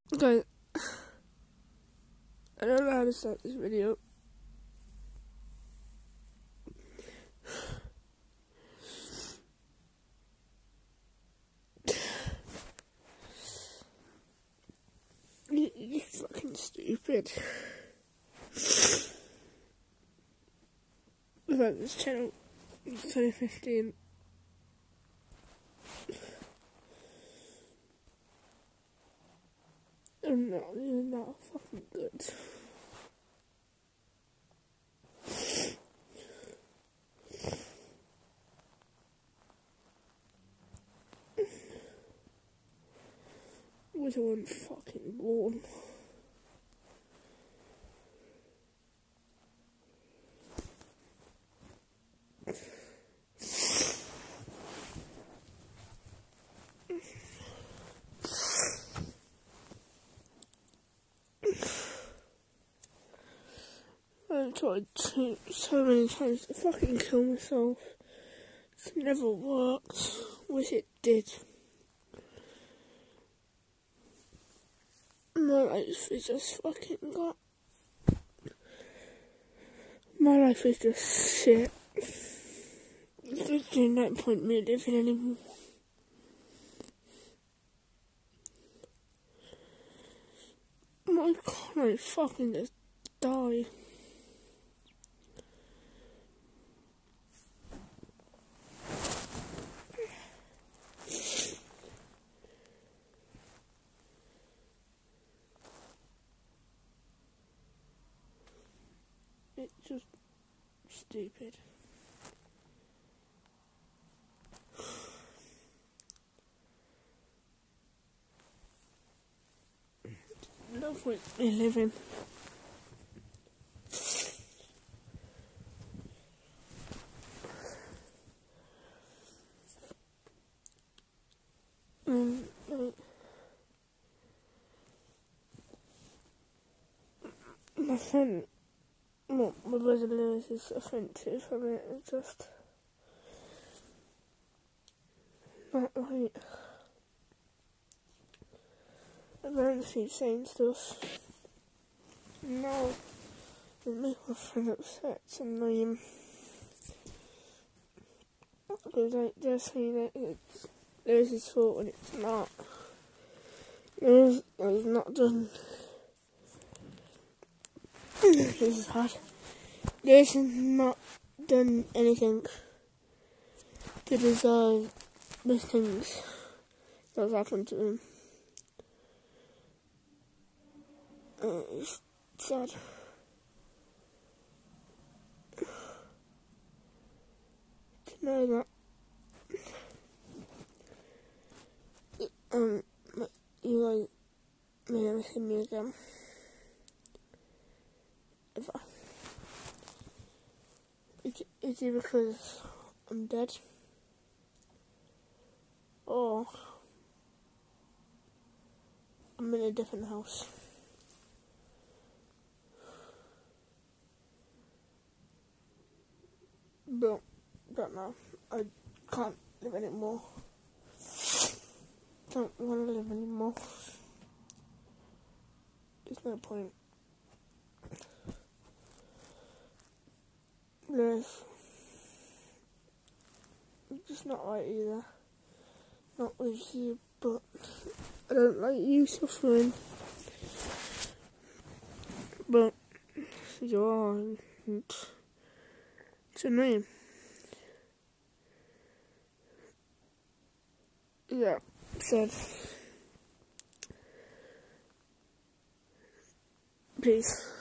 Okay, I don't know how to start this video. You're fucking stupid. About this channel in 2015. I'm not even that fucking good. Was I wasn't fucking born. I've tried so many times to fucking kill myself. It's never worked. Wish it did. My life is just fucking got. My life is just shit. There's no point me living anymore. Why can't I fucking just die? It's just stupid. No point me living. My friend, well, my brother Lewis is offensive from it. It's just not right. Everyone's saying stuff. No, it makes my friend upset. It's annoying. Because they're saying that it's Lewis's fault and it's not. Lewis has not done. This is hard. Lewis has not done anything to deserve the things that's happened to him. It's sad. To know that you guys may never see me again. Ever. It's either because I'm dead or I'm in a different house. But don't know. I can't live anymore. Don't want to live anymore. There's no point. Live. It's just not right either. Not with you, but I don't like you suffering. But you are. It's annoying. Yeah, sad. Peace.